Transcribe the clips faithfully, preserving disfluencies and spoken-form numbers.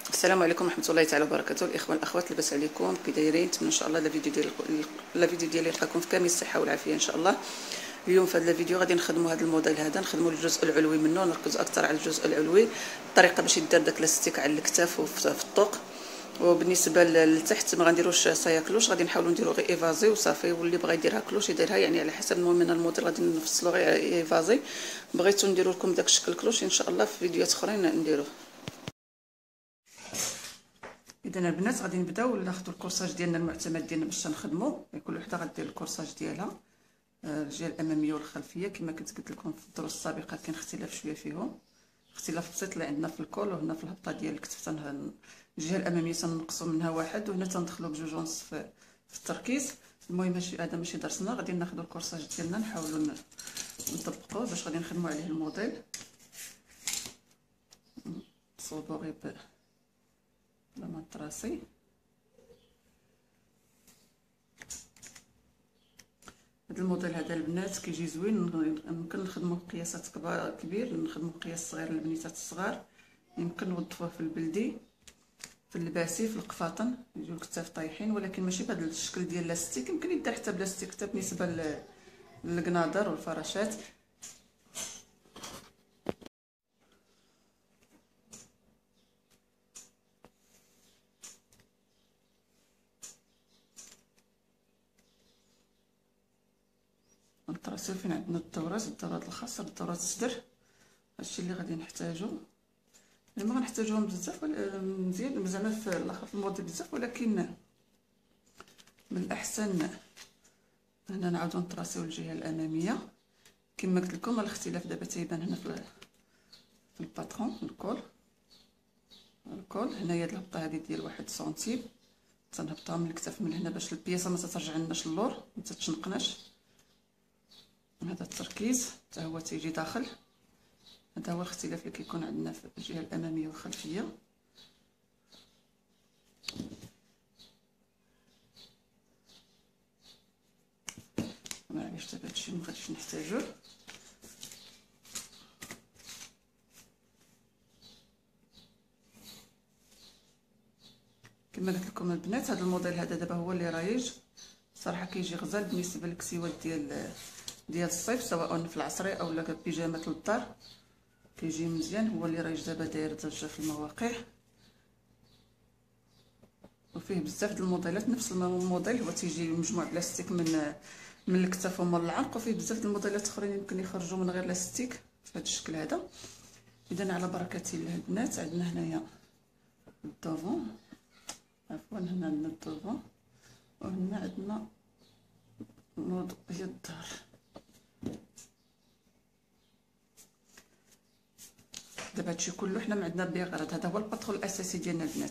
السلام عليكم ورحمه الله تعالى وبركاته. الاخوان الاخوات لاباس عليكم؟ كي دايرين؟ نتمنى ان شاء الله لا فيديو ديال لا فيديو ديالي يلقاكم في كامل الصحه والعافيه ان شاء الله. اليوم في هذا الفيديو غادي نخدموا هذا الموديل هذا، نخدموا الجزء العلوي منه، نركزوا اكثر على الجزء العلوي، الطريقه باش يدار داك لاستيك على الكتاف وفي الطوق. وبالنسبه للتحت ما غنديروش صايا كلوش، غادي نحاولوا نديروا غير ايفازي وصافي، واللي بغى يديرها كلوش يديرها، يعني على حسب المهم من الموديل غادي نفصلوا غير ايفازي. بغيتو نديروا لكم داك الشكل كلوش ان شاء الله في فيديوهات اخرين نديروه. اذا البنات غادي نبداو ناخذوا الكورساج ديالنا المعتمد ديالنا باش نخدموا. كل وحده غدير الكورساج ديالها، الجهه الاماميه والخلفيه. كما كنت قلت لكم في الدروس السابقه كاين اختلاف شويه فيهم، اختلاف بسيط اللي عندنا في الكول وهنا في الهبطه ديال الكتف. الجهه الاماميه تنقصوا منها واحد وهنا تندخلوا بجوج ونص في, في التركيز. المهم ماشي هذا ماشي درسنا، غادي ناخذوا الكورساج ديالنا نحاولوا نطبقوه باش غادي نخدموا عليه الموديل. نصوبوا غير لما تراسي. هذا الموديل هذا البنات كيجي زوين، يمكن نخدموا بقياسات كبار كبير، نخدموا بقياس صغير للبنيتات الصغار. يمكن نوظفوه في البلدي، في اللباسي، في القفاطن، يجيو الكتاف طايحين، ولكن ماشي بهذا الشكل ديال لاستيك. يمكن يدار حتى بلاستيك حتى بالنسبه للقناضر والفراشات. نطراسيو فين عندنا الدورات، الدورات الخاصه بالدورات الصدر. هادشي اللي غادي نحتاجو، ما غنحتاجوهم بزاف مزيان زعما في الاخر في الموديل بزاف، ولكن من الاحسن هنا نعاودو نطراسيو الجهه الاماميه. كما قلت لكم الاختلاف دابا تيبان هنا في في الباترون. الكول الكول هنايا هاد الهبطه هذه ديال واحد سنتيم، تنهبطوها من الكتاف من هنا باش البياسه ما تترجع لناش اللور، ما تتشنقناش. هذا التركيز حتى هو تيجي داخل. هذا هو الاختلاف اللي كيكون عندنا في الجهه الاماميه والخلفيه. معليش دابا هادشي مغاديش نحتاجوه. كما قلت لكم البنات هذا الموديل هذا دابا هو اللي رايج صراحه، كيجي غزال بالنسبه للكسيوات ديال ديال الصيف، سواء في العصري او لا بيجامات للدار، كيجي مزيان. هو اللي رايج دابا داير ضجه في المواقع، وفيه بزاف د الموديلات. نفس الموديل هو تيجي مجموع بلاستيك من من الكتاف ومن العنق، وفيه بزاف د الموديلات اخرين يمكن يخرجوا من غير لاستيك في هذا الشكل هذا. اذا على بركه الله البنات عندنا هنايا الدوفون، عفوا هنا عندنا الدوفون، وهنا عندنا نوض هي الظهر. دابا هادشي كله حنا ما عندنا به غرض، هذا هو الباترون الاساسي ديالنا البنات.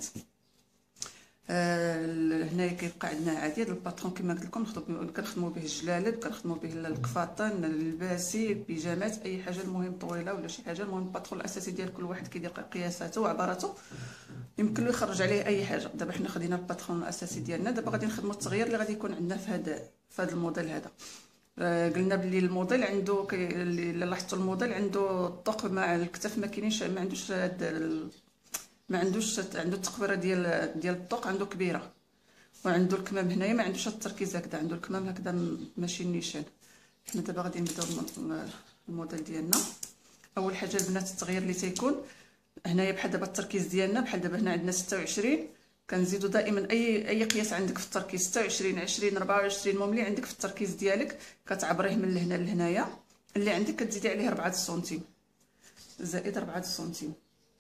آه هنايا كيبقى عندنا عادي هذا الباترون كما قلت لكم، نخدموا كنخدموا به الجلالب، كنخدموا به القفاطن، اللباسي، البيجامات، اي حاجه المهم طويله ولا شي حاجه. المهم الباترون الاساسي ديال كل واحد كيدير قياساته وعباراته، يمكن له يخرج عليه اي حاجه. دابا حنا خدينا الباترون الاساسي ديالنا، دابا غادي نخدموا التغيير اللي غادي يكون عندنا في هذا في هذا الموديل هذا. آه قلنا بلي الموديل عنده اللي لاحظتوا الموديل عنده الطوق مع الكتاف، ما كاينينش ما عندوش هاد ما عندوش عنده التقبيره ديال ديال الطوق عنده كبيره، وعنده الكمام هنايا ما عندوش التركيز هكذا، عنده الكمام هكذا ماشي نيشان. حنا دابا غادي نبداو الموديل ديالنا. اول حاجه البنات التغيير اللي تيكون هنايا بحال دابا التركيز ديالنا، بحال دابا هنا عندنا ستة وعشرين، كنزيدوا دائما اي اي قياس عندك في التركيز ستة وعشرين عشرين أربعة وعشرين. المهم اللي عندك في التركيز ديالك كتعبريه من لهنا لهنايا، اللي عندك كتزيدي عليه أربعة سنتيم زائد أربعة سنتيم.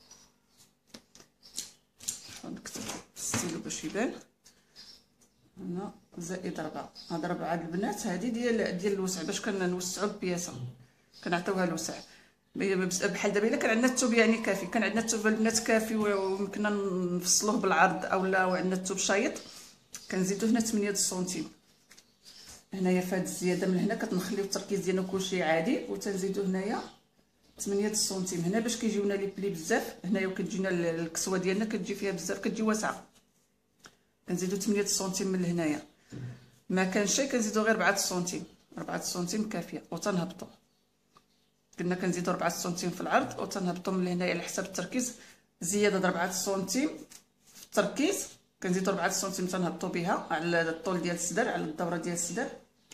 نكتب الستيلو باش يبان هنا زائد أربعة. هاد أربعة البنات هادي ديال ديال الوسع، باش كنوسعوا البياسه كنعطيوها الوسع. بحال دابا الا كان عندنا الثوب يعني كافي، كان عندنا الثوب البنات كافي ويمكننا نفصلوه بالعرض اولا وعندنا الثوب شايط، كنزيدو هنا ثمانية سنتيم. هنايا في هاد الزياده من هنا كتنخليو التركيز ديالنا كلشي عادي، وتنزيدو هنايا ثمانية سنتيم. هنا باش كيجيونا لي بلي بزاف هنايا وكتجينا الكسوه ديالنا كتجي فيها بزاف كتجي واسعه، كنزيدو ثمانية سنتيم من هنايا. ما كان شي كنزيدو غير أربعة سنتيم، أربعة سنتيم كافيه. وتنهبطوا قلنا كنزيدو أربعة سنتيم في العرض، وتنهبطوا من هنايا على حساب التركيز زياده أربعة سنتيم التركيز كنزيدو ربعة سنتيم تنهبطو بها على الطول ديال السدر، على الدوره ديال السدر.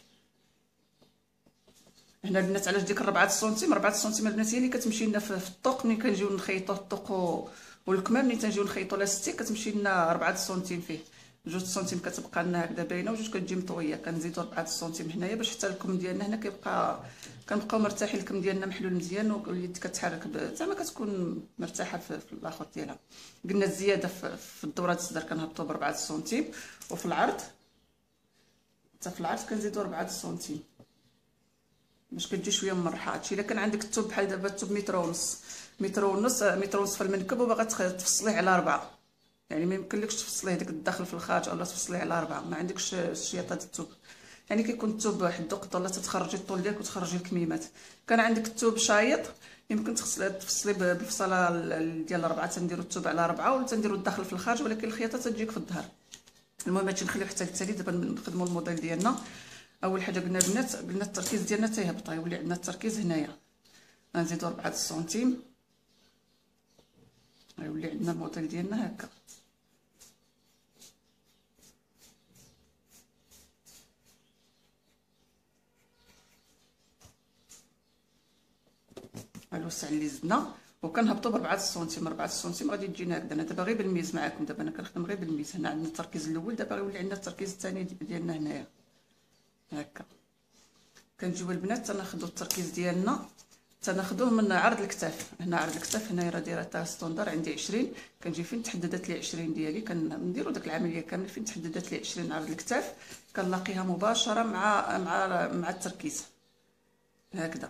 هنا البنات علاش ديك ربعة سنتيم، ربعة سنتيم البنات هي اللي كتمشي لنا في الطوق. ملي كنجيو نخيطو الطوق والكمام، ملي تنجيو نخيطو لاستيك كتمشي لنا ربعة سنتيم فيه. جوج سنتيم كتبقى لنا هكذا باينه وجوج كتجي مطويه. كنزيدو ربعة سنتيم هنايا باش حتى الكم ديالنا هنا كيبقى كنبقاو مرتاحين، الكم ديالنا محلول مزيان واليد كتحرك زعما كتكون مرتاحه في, في الاخر ديالها. قلنا الزياده في, في الدوره الصدر كنهبطو بربعة سنتيم، وفي العرض حتى في العرض كنزيدو ربعة سنتيم باش كتجي شويه مرحه. هادشي الا كان عندك الثوب بحال دابا الثوب متر ونص متر ونص متر ونص في المنكب وباغا تفصليه على ربعة، يعني ما يمكنلكش تفصليه داك الداخل في الخارج اولا تفصليه على ربعة، ما عندكش الشياطه ديال الثوب. يعني كيكون الثوب حدو قد ولا تتخرجي الطول ديالك وتخرجي الكميمات. كان عندك الثوب شايط يمكن تغسلي تفصلي بالفصله ديال ربعة، تنديرو الثوب على ربعة ولا تنديرو الداخل في الخارج، ولكن الخياطه تجيك في الظهر. المهم هادشي نخليو حتى للتالي. دابا نخدموا الموديل ديالنا. اول حاجه قلنا البنات، قلنا التركيز ديالنا تيهبط، غيولي عندنا التركيز هنايا غنزيدو ربعة سنتيم، غيولي عندنا الموديل ديالنا هكا. الوسع اللي زدنا وكنهبطوا بربعة سنتيم. ربعة سنتيم غادي تجينا هكذا. انا دابا غير بالميز معاكم، دابا انا كنخدم غير بالميز. هنا عندنا التركيز الاول، دابا غيولي عندنا التركيز الثاني ديالنا هنايا هكا. كنجيو البنات تناخذوا التركيز ديالنا تناخذوه من عرض الكتاف. هنا عرض الكتاف هنايا راه دايره تاع ستوندار عندي عشرين. كنجي فين تحددت لي عشرين ديالي كنديروا داك العمليه كامله فين تحددت لي عشرين عرض الكتاف كنلاقيها مباشره مع مع مع التركيز هكذا.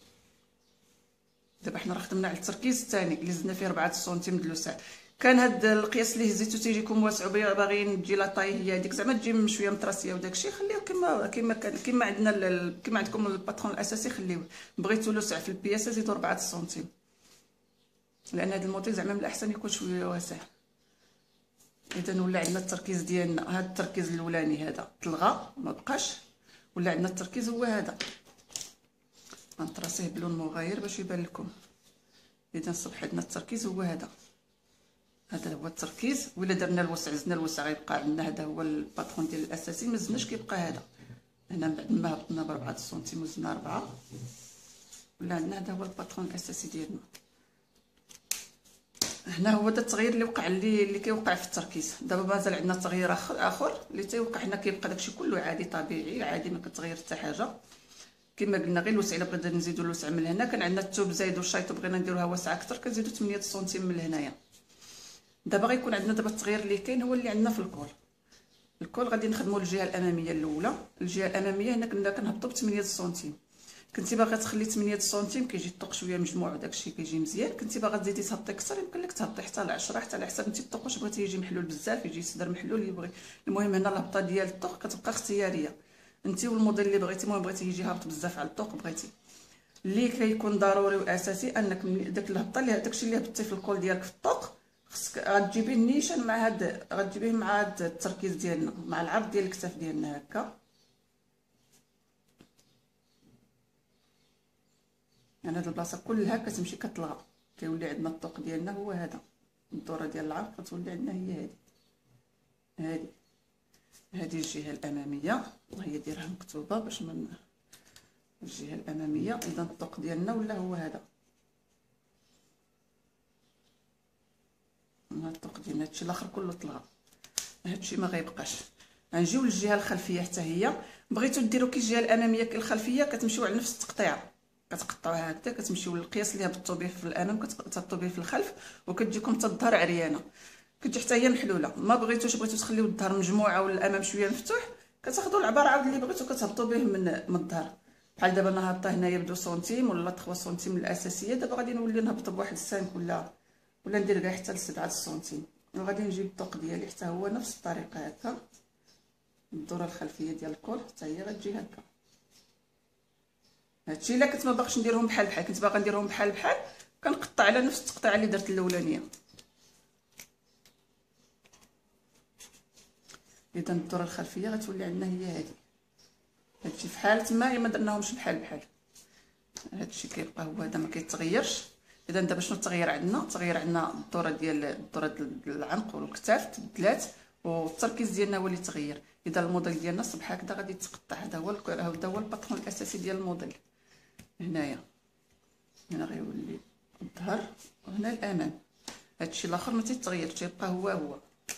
دابا حنا راه خدمنا على التركيز الثاني اللي زدنا فيه ربعة سنتيم د الوسع. كان هاد القياس اللي هزيتو تيجيكم واسع باغيين تجي لاطاي هي هذيك زعما تجي شويه متراسيه وداكشي، خليوه كما كما كان كما عندنا كما عندكم الباترون الاساسي خليوه. بغيتو الوسع في البياسه زيدوا ربعة سنتيم، لان هذا الموديل زعما من الاحسن يكون شويه واسع. اذا ولا عندنا التركيز ديالنا، هذا التركيز الاولاني هذا تلغى ما بقاش، ولا عندنا التركيز هو هذا. غنطراسيه بلون مغاير باش يبان لكم. اذا صبح عندنا التركيز هو هذا، هذا هو التركيز. ولا درنا الوسع زدنا الوسع غيبقى عندنا هذا هو الباترون ديال الاساسي، ما زدناش كيبقى هذا. هنا بعد ما هبطنا بربعة سنتيم وزدنا ربعة، ولا عندنا هذا هو الباترون الاساسي ديالنا. هنا هو هذا التغيير اللي وقع اللي اللي كيوقع في التركيز. دابا مازال عندنا تغيير اخر اخر اللي تيوقع هنا، كيبقى داكشي كله عادي طبيعي عادي ما كتغير حتى حاجه. كما قلنا غير الوسع، الا بغينا نزيدو الوسع من هنا كان عندنا الثوب زايد والشايط بغينا نديروها واسعه اكثر كنزيدو ثمانية سنتيم من هنايا. دابا غيكون عندنا دابا التغيير اللي كاين هو اللي عندنا في الكول. الكول غادي نخدموا الجهه الاماميه الاولى. الجهه الاماميه هنا كنا كنهبطوا ب ثمانية سنتيم. كنتي باغا تخلي ثمانية سنتيم كيجي الطوق شويه مجموع وداكشي كيجي مزيان. كنتي باغا تزيدي تهبطي اكثر يمكن لك تهبطي حتى ل عشرة، حتى على حسب انت الطوق واش بغيتي يجي محلول بزاف يجي صدر محلول يبغي. المهم هنا الهبطه ديال الطوق كتبقى اختياريه انت والموديل اللي بغيتي. المهم بغيتي يجي هابط بزاف على الطوق بغيتي. اللي كيكون ضروري واساسي انك داك الهبطه اللي داكشي اللي هبطتي في الكول ديالك في الطوق خصك غتجيبيه نيشان مع هاد غتجيبيه مع هاد التركيز ديالنا مع العرض ديال الكتاف ديالنا هكا. يعني هاد البلاصه كلها كتمشي كتلغى، كيولي عندنا الطوق ديالنا هو هذا. الدوره ديال العرض كتولي عندنا هي هادي هادي هادي الجهه الاماميه وهي دايرها مكتوبه باش من الجهه الاماميه. اذا الطوق ديالنا ولا هو هذا، هاد الطوق ديالنا. هادشي الاخر كله طلع، هادشي ما غيبقاش. غنجيو للجهه الخلفيه حتى هي. بغيتو ديروا كي الجهه الاماميه كي الخلفيه كتمشيو على نفس التقطيعه، كتقطعوها هكذا كتمشيو للقياس اللي هبطوا به في الامام كتهبطوا به في الخلف وكتجيكم حتى الظهر عريانه، كتجي حتى هي محلوله. ما بغيتوش بغيتو تخليو الظهر مجموعه ولا الامام شويه مفتوح كتاخذوا العبار عاود اللي بغيتو كتهبطوا به من من الظهر. بحال دابا انا هابطه هنايا ب اثنين سنتيم ولا ثلاثة سنتيم الاساسيه، دابا غادي نولي نهبط بواحد خمسة ولا ولا ندير كاع حتى ل سبعة سنتيم. وغادي نجيب الطوق ديالي حتى هو نفس الطريقه هكا. الدوره الخلفيه ديال الكول حتى هي غتجي هكا. هادشي الا كنت ما باغيش نديرهم بحال بحال، كنت باغا نديرهم بحال بحال كنقطع على نفس التقطيعه اللي درت الاولانيه. اذا الدوره الخلفيه غتولي عندنا هي هذه. هادشي في حاله ما ما درناهمش بحال بحال، هادشي كيبقى هو هذا ما كيتغيرش. اذا دابا شنو التغيير عندنا؟ التغيير عندنا الدوره ديال الدوره ديال العنق والكتاف تبدلات والتركيز ديالنا هو اللي تغير. اذا الموديل ديالنا صبح هكذا غادي يتقطع. هذا هو هذا هو الباترون الاساسي ديال الموديل. هنايا هنا غيولي الظهر وهنا الامام. هادشي الاخر ما تيتغير تيبقى هو هو.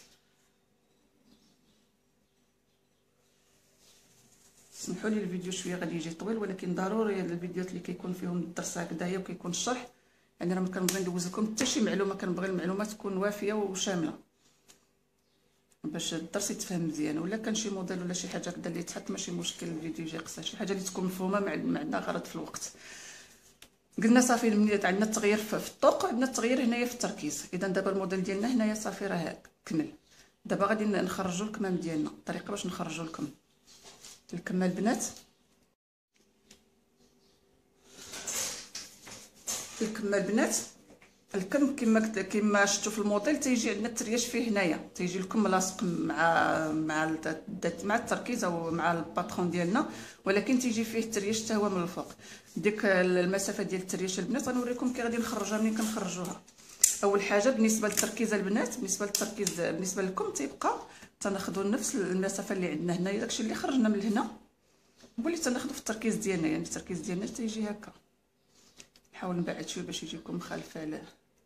سمحوا لي الفيديو شويه غادي يجي طويل، ولكن ضروري هاد الفيديوهات اللي كيكون فيهم الدرس هكذايا وكيكون الشرح، يعني راه ما كنبغي ندوز لكم حتى شي معلومه، كنبغي المعلومات تكون وافيه وشامله باش الدرس يتفهم مزيان. ولا كان شي موديل ولا شي حاجه كدا اللي تحط ماشي مشكل، الفيديو يجي قصير، شي حاجه اللي تكون مفهومه ما عندنا غرض في الوقت. قلنا صافي من عندنا التغيير في الطوق، عندنا التغيير هنايا في التركيز. اذا دابا الموديل ديالنا هنايا صافي راه كمل. دابا غادي نخرجوا الكمام ديالنا. الطريقه باش نخرجوا الكم الكمه البنات، الكمه البنات الكم كما كما شفتوا في الموديل تيجي عندنا الترياش فيه هنايا، تيجي الكم لاصق مع مع مع التركيز او مع الباترون ديالنا، ولكن تيجي فيه الترياش حتى هو من الفوق. ديك المسافه ديال الترياش البنات غنوريكم كي غادي نخرجوها. منين كنخرجوها اول حاجه بالنسبه للتركيز البنات، بالنسبه للتركيز بالنسبه للكم تيبقى تناخذوا نفس المسافه اللي عندنا هنايا. داكشي اللي خرجنا من هنا هو اللي تناخذوا في التركيز ديالنا، يعني التركيز ديالنا تيجي هكا. نحاول نبعد شويه باش يجيكم مخالفه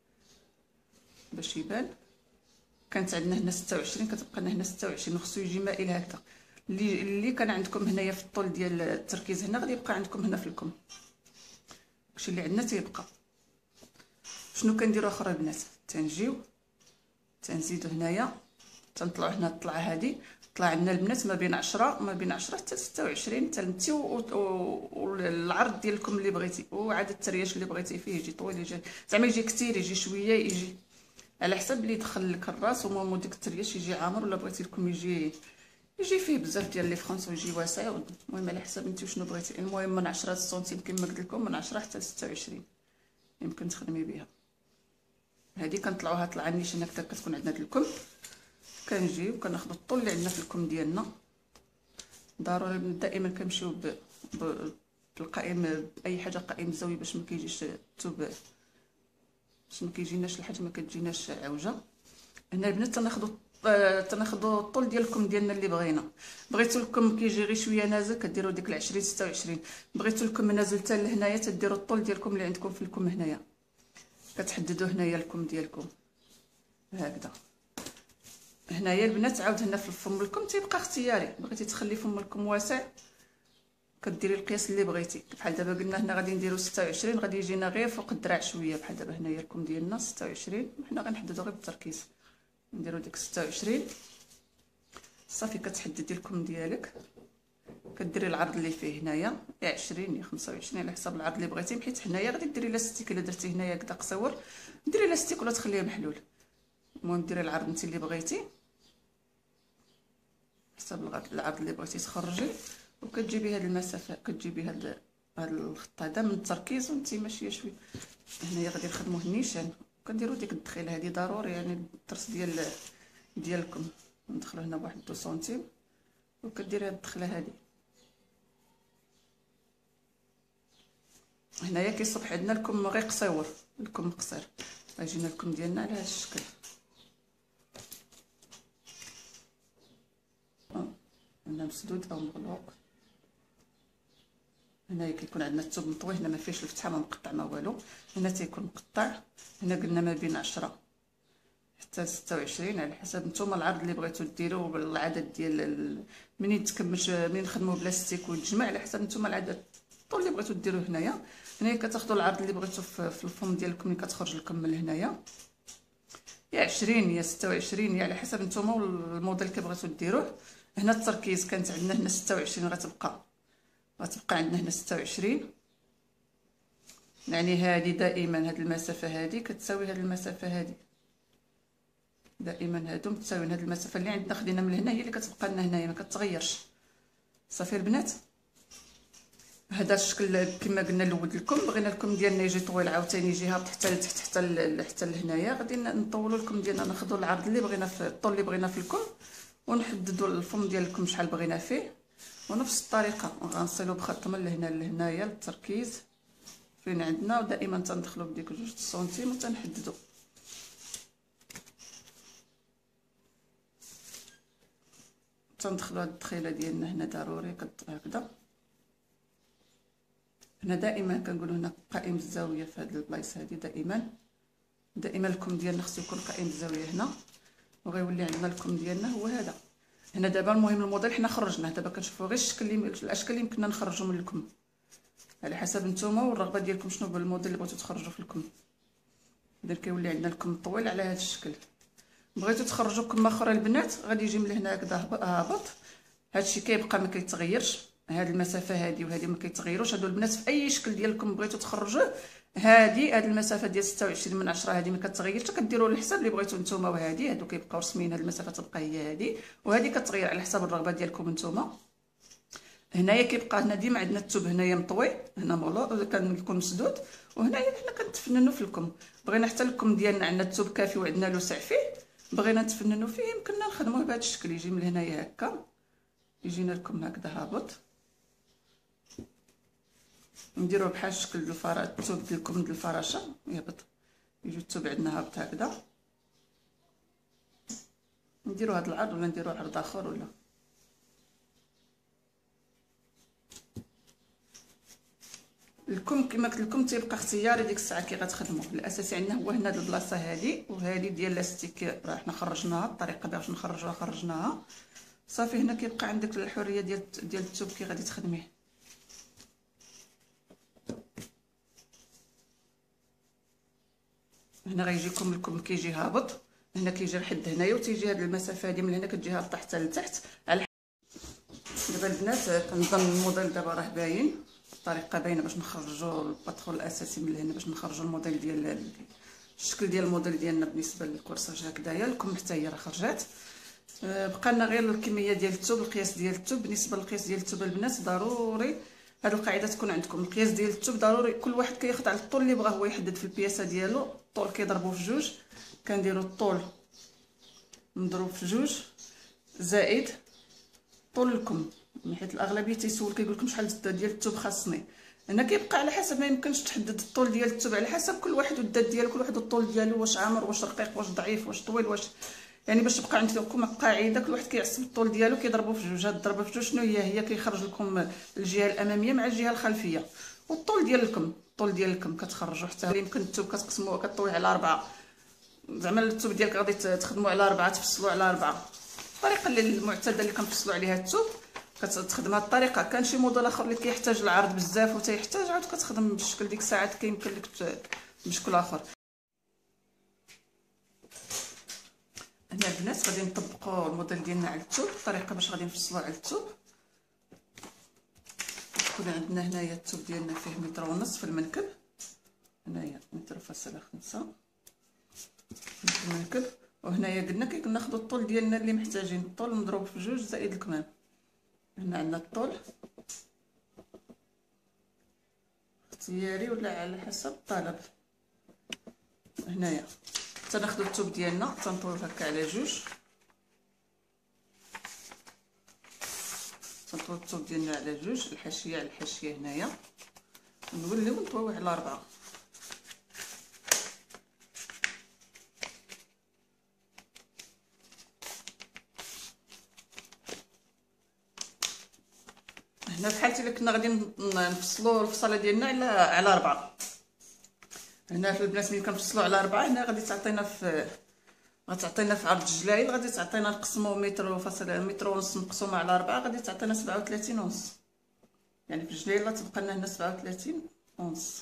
باش يبان. كانت عندنا هنا ستة وعشرين كتبقى لنا هنا ستة وعشرين، وخصو يجي مائل هكا. اللي اللي كان عندكم هنايا في الطول ديال التركيز هنا غادي يبقى عندكم هنا في الكم. داكشي اللي عندنا تيبقى. شنو كنديروا اخر البنات؟ تنجيو تنزيدوا هنايا، تنطلعوا هنا الطلعه هذه، طلع عندنا البنات ما بين عشرة ما بين عشرة حتى ستة وعشرين تنمتيو، والعرض ديالكم اللي بغيتي، وعاد الترياش اللي بغيتي فيه يجي طويل يجي زعما يجي كثير يجي شويه، يجي على حسب اللي دخل لك الراس. ومو ديك الترياش يجي عامر ولا بغيتي لكم يجي يجي فيه بزاف ديال لي فرونس ويجي واسع. المهم على حسب انت شنو بغيتي. المهم من عشرة سنتيم كما قلت لكم، من عشرة حتى ستة وعشرين يمكن تخدمي بها. هذه كنطلعوها طلعه نيشان هكذا كتكون عندنا الكم. كنجيو كناخذوا الطول اللي عندنا في الكم ديالنا. ضروري دائما كنمشيو بالقائم باي حاجه قائم زاويه باش ما كيجيش الثوب، باش ما كيجيناش الحاجه ما كتجيناش عوجه. هنا البنات تناخذوا تناخذوا الطول ديالكم ديالنا اللي بغينا. بغيتوا لكم كيجي غير شويه نازل كديروا ديك عشرين ستة وعشرين، بغيتوا لكم نازل حتى لهنايا تديروا الطول ديالكم اللي عندكم في الكم هنايا. كتحددوا هنايا الكم ديالكم هكذا. هنايا البنات عاود هنا في فم الكم تيبقى اختياري، بغيتي تخلي فم الكم واسع كديري القياس اللي بغيتي. بحال دابا قلنا هنا غادي نديرو ستة وعشرين، غادي يجينا غير فوق الدراع شويه. بحال دابا هنايا الكم ديالنا ستة وعشرين، حنا غنحددو غير بالتركيز نديرو ديك ستة وعشرين. صافي كتحددي الكم ديالك، كديري العرض اللي فيه هنايا يا عشرين يا خمسة وعشرين على حسب العرض اللي بغيتي. حيت هنايا غادي ديري لاستيك، الا درتي هنايا هكذا قصور ديري لاستيك ولا تخليه محلول. المهم ديري العرض انت اللي بغيتي حسب العرض اللي بغيتي تخرجي، وكتجيبي هاد المسافه كتجيبي هاد هاد الخط هذا من التركيز وانت ماشيه شويه. هنايا غادي نخدموه النيشان، كنديروا ديك الدخيله هذه ضروري، يعني الترس ديال ديالكم ندخلو هنا بواحد دو سنتيم وكديري هاد الدخله هذه. هنايا كيصبح عندنا الكم غير قصيور، الكم قصير غيجينا الكم ديالنا على هذا الشكل. هنا مسدود او مغلوق. هنايا كيكون عندنا الثوب مطوي، هنا ما فيهش الفتحه ما مقطع ما والو، هنا تيكون مقطع. هنا قلنا ما بين عشرة حتى ستة وعشرين على حسب نتوما العرض اللي بغيتو ديروه بالعدد ديال منين تكملش منين نخدموا بلاستيك وتجمع على حسب نتوما العدد الطول اللي بغيتو ديروه. هنايا هنايا كتاخذوا العرض اللي بغيتو في الفم ديالكم اللي كتخرج لكم من هنايا يا عشرين يا ستة وعشرين، يا على حسب نتوما والموديل اللي بغيتو ديروه. هنا التركيز كانت عندنا هنا ستة وعشرين، غتبقى غتبقى عندنا هنا ستة وعشرين. يعني هذه دائما هذه المسافه هذه كتساوي هذه المسافه هذه، دائما هادو متساويين. هذه المسافه اللي عندنا خدينا من هنا هي اللي كتبقى لنا هنايا ما كتغيرش. صافي البنات، هذا الشكل كما قلنا الاول لكم. بغينا الكم ديالنا يجي طويل عاوتاني يجي هابط حتى لتحت حتى حتى لهنايا، غادي نطولوا الكم ديالنا، ناخذوا العرض اللي بغينا في الطول اللي بغينا في الكم، ونحددوا الفم ديالكم شحال بغينا فيه. ونفس الطريقه غنصلوا بخط من لهنا لهنايا للتركيز فين عندنا، ودائما تندخلوا بديك جوج سنتيم وتنحددوا. تندخلوا هاد الدخيله ديالنا هنا ضروري هكذا. هنا دائما كنقولوا هنا قائم الزاويه في هاد البلايص هادي، دائما دائما الكم ديالنا خصو يكون قائم الزاويه هنا، وغيولي عندنا الكم ديالنا هو هذا. هنا دابا المهم الموديل حنا خرجناه، دابا كنشوفوا غير الشكل اللي الاشكال اللي يمكننا نخرجوا من الكم على حسب نتوما والرغبه ديالكم شنو هو الموديل اللي بغيتو تخرجوا في الكم. اذا كيولي عندنا الكم طويل على هذا الشكل. بغيتو تخرجوا كم اخرى البنات غادي يجي من هنا هكذا هابط، هادشي كيبقى ما كيتغيرش، هاد المسافه هادي وهادي ما كيتغيروش. هادو البنات في اي شكل ديالكم بغيتو تخرجوه، هادي هاد المسافه ديال ستة وعشرين من عشرة هادي ما كتغيرش، كديروا الحساب اللي بغيتو نتوما، وهادي هادو كيبقاو رسميين، هاد المسافه تبقى هي هادي، وهادي كتغير على حسب الرغبه ديالكم نتوما. هنايا كيبقى هنا ديما عندنا الثوب هنايا مطوي، هنا مولو كنكون مسدود، وهنايا حنا كنتفننوا في الكم. بغينا حتى الكم ديالنا عندنا الثوب كافي وعندنا لوسع فيه، بغينا نتفننوا فيه يمكننا نخدموه بهذا الشكل، يجي من هنايا هكا، يجينا لكم هكذا هابط، نديروه بحال شكل الفرا الثوب ديالكم ديال الفراشه يهبط، يجي الثوب عندنا هابط هكذا. نديرو هذا العرض ولا نديرو عرض اخر ولا الكم كما قلت لكم تيبقى اختياري ديك الساعه كي غتخدموا. الاساسي عندنا هو هنا هاد البلاصه هادي وهادي ديال لاستيك، راه حنا خرجناها الطريقه باش نخرجوها خرجناها صافي. هنا كيبقى عندك الحريه ديال ديال الثوب كي غادي تخدميه. هنا غيجيكم الكم كيجي هابط، هنا كيجي لحد هنايا، وتيجي هاد المسافه هادي من هنا كتجي هابطه حتى لتحت. على دابا البنات كنظن الموديل دابا راه باين، الطريقه باينه باش نخرجوا الباترون الاساسي من هنا، باش نخرجوا الموديل ديال الشكل ديال الموديل ديالنا بالنسبه للكورساج هكذايا. الكم حتى هي راه خرجات. بقى لنا غير الكميه ديال الثوب، القياس ديال الثوب. بالنسبه للقياس ديال الثوب البنات ضروري هاد القاعده تكون عندكم. القياس ديال الثوب ضروري كل واحد كياخذ على الطول اللي بغا هو يحدد في البياسه ديالو. الطول كيضربوا في جوج، كنديروا الطول مضروب في جوج زائد طول الكم، حيت الاغلبيه تيسول كيقول لكم شحال ديال الثوب خاصني. هنا كيبقى على حسب، ما يمكنش تحدد الطول ديال الثوب على حسب كل واحد والذات ديالو، كل واحد الطول ديالو واش عامر واش رقيق واش ضعيف واش طويل واش، يعني باش تبقى عندكم قاعده كل واحد كيعصب الطول ديالو كيضربوا في جوج. هاد الضربه في جوج شنو هي؟ هي كيخرج لكم الجهه الاماميه مع الجهه الخلفيه. والطول ديال الكم، الطول ديال الكم كتخرجوا حتى يمكن الثوب كتقسموه كطويه على أربعة، زعما الثوب ديالك غادي تخدموا على أربعة تفصلوا على أربعة. الطريقه اللي المعتاده اللي كنفصلوا عليها الثوب كتخدم هاد الطريقه. كان شي موديل اخر اللي كيحتاج العرض بزاف وتيحتاج عاد كتخدم بالشكل ديك الساعات كيمكن لك بشكل اخر. هنا البنات غادي نطبقوا الموديل ديالنا على الثوب، الطريقه باش غادي نفصلوا على الثوب. كون عندنا هنايا الثوب ديالنا فيه متر ونص في المنكب، هنايا متر فاصله خمسة في المنكب، وهنايا قلنا كي كناخذوا الطول ديالنا اللي محتاجين، الطول مضروب في جوج زائد الكمام. هنا عندنا الطول اختياري ولا على حسب الطلب. هنايا تناخذوا الثوب ديالنا تنطويوه هكا على جوج، تنطويو الثوب ديالنا على جوج، الحاشيه على الحاشيه هنايا، نوليو نطويوه على أربعة. هنا في حالتي الا كنا غادي نفصلوا الفصاله ديالنا على على أربعة. هنا في البنات ملي كنفصلوا على أربعة هنا غادي تعطينا في غتعطينا في عرض الجلايل، غادي تعطينا نقسمو متر فاصله متر ونص مقسومه على أربعة غادي تعطينا سبعة وثلاثين ونص، يعني في الجلايل تبقى لنا هنا سبعة وثلاثين ونص.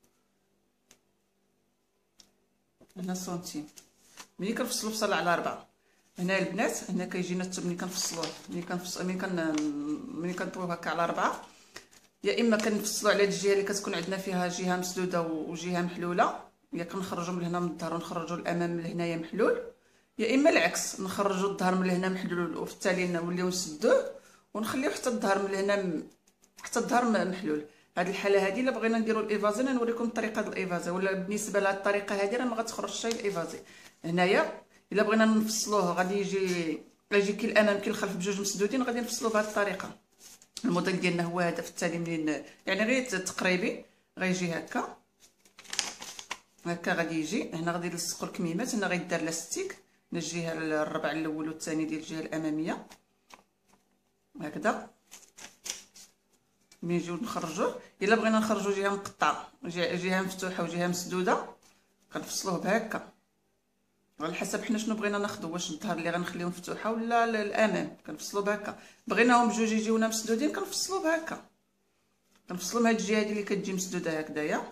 هنا سنتيم ملي كنفصلوا الفصاله على أربعة. هنا البنات هنا كيجينا الثوب ملي كنفصلوه ملي كنفصل ملي كن ملي كنطويوه هكا على أربعة، يا اما كنفصلوا على الجهه اللي كتكون عندنا فيها جهه مسدوده وجهه محلوله، يا كنخرجوا من هنا من الظهر ونخرجوا الامام من هنايا محلول، يا اما العكس نخرجوا الظهر من هنا محلول وفي التالي نوليو نسدوه ونخليو حتى الظهر من هنا حتى الظهر محلول. هذه الحاله هذه الا بغينا نديروا الايفازي نوريكم طريقه الايفازي، ولا بالنسبه لهذه الطريقه هذه راه ما غتخرجش شي الايفازي. هنايا الا بغينا نفصلوه غادي يجي يجي كي الامام كي الخلف بجوج مسدودين، غادي نفصلوه بهذه الطريقه. الموديل ديالنا هو هذا، في التالي منين يعني غير تقريبي غيجي هكا هكا غادي يجي هنا، غادي نلصقوا الكميمات. هنا غيدار لاستيك من الجهه الربع الاول والثاني ديال الجهه الاماميه هكذا. ملي نجيو نخرجوه، الا بغينا نخرجوا جهه مقطعه جهه مفتوحه وجهه مسدوده كنفصلوه بهكا على حسب حنا شنو بغينا ناخذ، واش الظهر اللي غنخليو مفتوحه ولا الامام كنفصلوا بهكا. بغيناهم بجوج يجيونا مسدودين كنفصلوا بهكا، كنفصلوا من هاد الجهه اللي كتجي مسدوده هكذايا.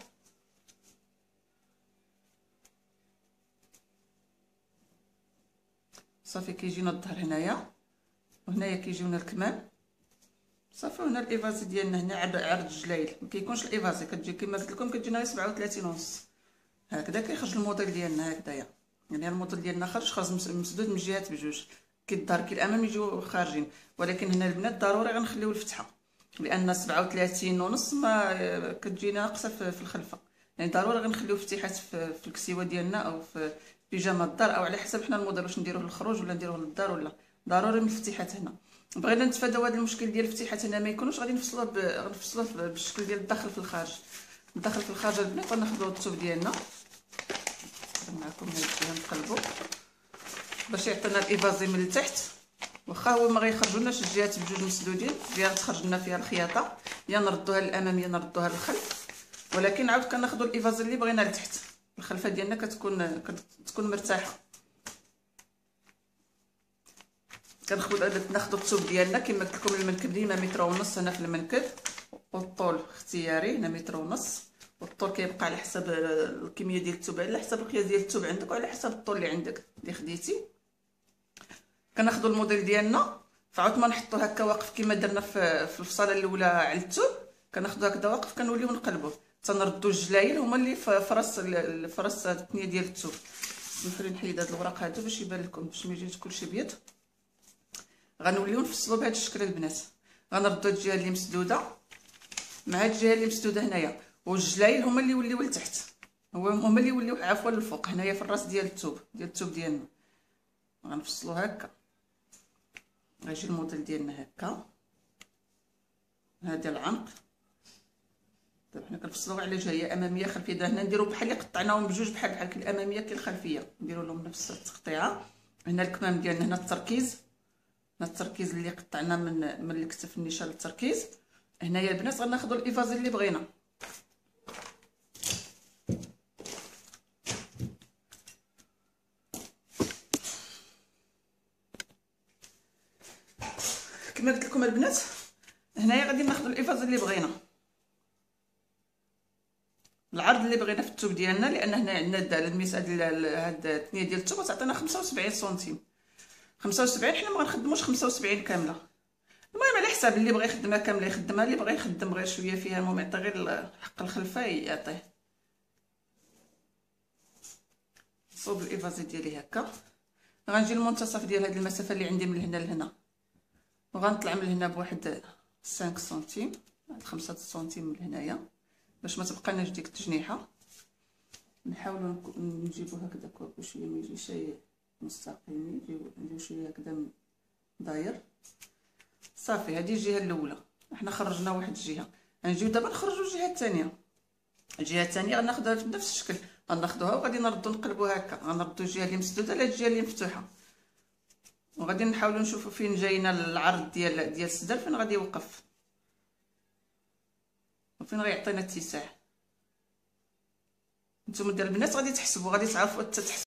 صافي كيجينا الظهر هنايا، وهنايا كيجيونا الكمام صافي. وهنا الايفازي ديالنا هنا عرض الجلايل، ما كيكونش الايفازي كتجي كما قلت لكم كتجينا سبعة وثلاثين ونص هكذا. كيخرج الموديل ديالنا هكذايا، يعني الموديل ديالنا خرج خاص مسدود من جهات بجوج، كي الظهر كي الامام يجيو خارجين. ولكن هنا البنات ضروري غنخليو الفتحه، لان سبعة وثلاثين ونص ما كتجي ناقصه في الخلفه، يعني ضروري غنخليو فتحات في الكسيوه ديالنا او في بيجامه الدار، او على حسب حنا الموديل واش نديروه للخروج ولا نديروه للدار، ولا ضروري من الفتحات. هنا بغينا نتفاداو هذا المشكل ديال الفتحات هنا ما يكونوش، غادي نفصلوه ب... غنفصلوه بالشكل ديال الداخل في الخارج. الداخل في الخارج البنات غناخذوا الثوب ديالنا معكم هاد الجهه نقلبوا باش يعطينا الايفازي من التحت. واخا هو ما غيخرجولناش الجهات بجوج مسدودين، جهه تخرج لنا فيها الخياطه يا نردوها للامام يا نردوها للخلف، ولكن عاود كناخذوا الايفازي اللي بغينا لتحت. الخلفه ديالنا كتكون كتكون مرتاحه. كناخذوا ناخذوا الثوب ديالنا كما قلت لكم، المنكب ديما متر ونص هنا في المنكب، والطول اختياري هنا متر ونص. والطول كيبقى على حسب الكميه ديال الثوب، على حسب القياس ديال الثوب عندك وعلى حسب الطول اللي عندك اللي خديتي. كناخذوا الموديل ديالنا فعاود ما نحطو هكا واقف كما درنا في في الفصاله الاولى على الثوب، كناخذوا هكذا واقف كنوليو نقلبوه تنردوا الجلايل هما اللي في راس في راس الثنيه ديال الثوب. سمحوا لي نحيد هاد الوراق هادو باش يبان لكم، باش ما يجيش كلشي بيض. غنوليو نفصلوا بهذا الشكل البنات، غنردوا الجهه اللي مسدوده مع هاد الجهه اللي مسدوده هنايا، والجلايل هما اللي يوليو لتحت، هما اللي يوليو عفوا للفوق هنايا في الراس ديال الثوب ديال الثوب ديالنا. غنفصلوا هكا، غيجي الموديل ديالنا هكا. هذا العنق دابا حنا كنفصلوه على جهه اماميه خلفيه. هنا نديرو بحال اللي قطعناهم بجوج بحال بحال كي الاماميه كي الخلفيه، نديرو لهم نفس التقطيعه. هنا الكمام ديالنا، هنا التركيز، هنا التركيز اللي قطعنا من من الكتف النيشان للتركيز. هنايا البنات غناخذوا الايفازي اللي بغينا. كما قلت لكم البنات هنايا غادي ناخذوا الايفازي اللي بغينا، العرض اللي بغينا في الثوب ديالنا، لان هنا عندنا الميس هاد هاد الثنيه ديال الثوب تعطينا خمسة وسبعين سنتيم. خمسة وسبعين حنا ما غنخدموش خمسة وسبعين كامله، المهم على حساب اللي بغى يخدمها كامله يخدمها، اللي بغى يخدم غير شويه فيها المهم يعطي غير حق الخلفه يعطيه. صوب الايفازي ديالي هكا، غنجي المنتصف ديال هاد المسافه اللي عندي من هنا لهنا، وغنطلع من هنا بواحد خمسة سنتيم، خمسة سنتيم من هنايا باش ما تبقى لناش ديك التجنيحه. نحاولوا نجيبو هكذا بشويه ما يجيش مستقيم، يجيو شويه هكذا داير. صافي هذه الجهه الاولى احنا خرجنا واحد الجهه، غنجيو دابا نخرجوا الجهه الثانيه. الجهه الثانيه غناخذها بنفس الشكل، غناخذوها وغادي نردوا نقلبوها هكا، غنردوا الجهه اللي مسدوده على الجهه اللي مفتوحه، وغادي نحاولوا نشوفوا فين جاينا العرض ديال ديال الصدر، فين غادي يوقف وفين غيعطينا اتساع. نتوما ديال البنات غادي تحسبوا، غادي تعرفوا